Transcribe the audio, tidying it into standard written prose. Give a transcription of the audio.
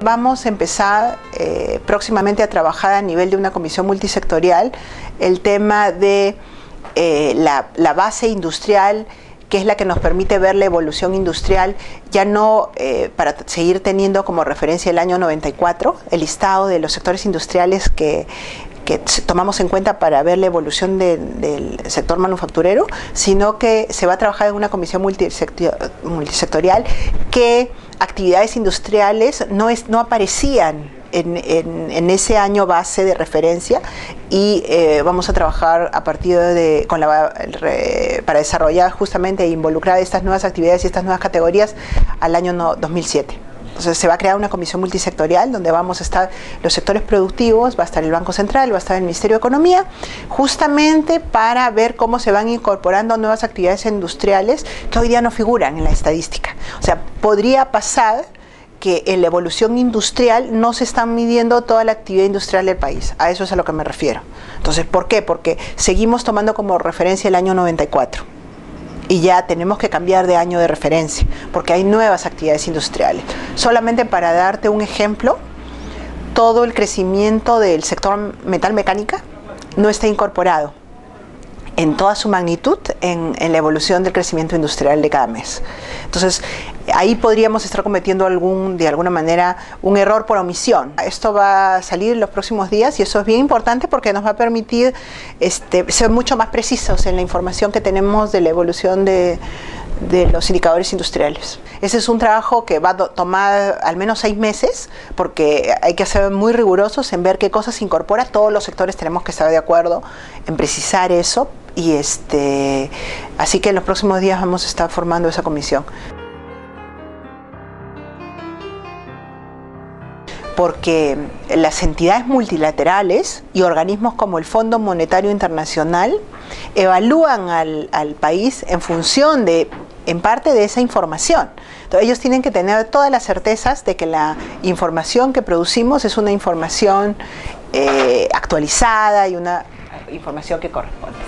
Vamos a empezar próximamente a trabajar a nivel de una comisión multisectorial el tema de la base industrial, que es la que nos permite ver la evolución industrial, ya no para seguir teniendo como referencia el año 94, el listado de los sectores industriales que tomamos en cuenta para ver la evolución del sector manufacturero, sino que se va a trabajar en una comisión multisectorial que actividades industriales no aparecían en ese año base de referencia, y vamos a trabajar a partir de para desarrollar justamente e involucrar estas nuevas actividades y estas nuevas categorías al año 2007. Entonces se va a crear una comisión multisectorial donde vamos a estar los sectores productivos, va a estar el Banco Central, va a estar el Ministerio de Economía, justamente para ver cómo se van incorporando nuevas actividades industriales que hoy día no figuran en la estadística. O sea, podría pasar que en la evolución industrial no se está midiendo toda la actividad industrial del país. A eso es a lo que me refiero. Entonces, ¿por qué? Porque seguimos tomando como referencia el año 94. Y ya tenemos que cambiar de año de referencia, porque hay nuevas actividades industriales. Solamente para darte un ejemplo, todo el crecimiento del sector metal-mecánica no está incorporado en toda su magnitud en la evolución del crecimiento industrial de cada mes. Entonces, ahí podríamos estar cometiendo de alguna manera un error por omisión. Esto va a salir en los próximos días y eso es bien importante porque nos va a permitir ser mucho más precisos en la información que tenemos de la evolución de los indicadores industriales. Ese es un trabajo que va a tomar al menos 6 meses, porque hay que ser muy rigurosos en ver qué cosas se incorpora. Todos los sectores tenemos que estar de acuerdo en precisar eso, y así que en los próximos días vamos a estar formando esa comisión. Porque las entidades multilaterales y organismos como el Fondo Monetario Internacional evalúan al país en función en parte de esa información. Entonces, ellos tienen que tener todas las certezas de que la información que producimos es una información actualizada y una información que corresponde.